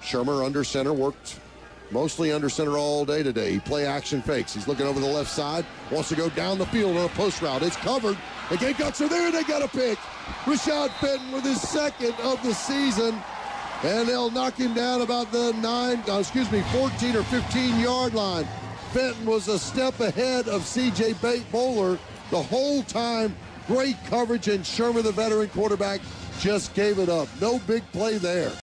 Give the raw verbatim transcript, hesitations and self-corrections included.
Shurmur under center, worked mostly under center all day today. He play action fakes. He's looking over the left side, wants to go down the field on a post route. It's covered. The Gamecocks are there, and they got a pick. Rashad Fenton with his second of the season, and they'll knock him down about the nine, uh, excuse me, fourteen or fifteen yard line. Fenton was a step ahead of C J Bowler the whole time. Great coverage, and Shurmur, the veteran quarterback, just gave it up. No big play there.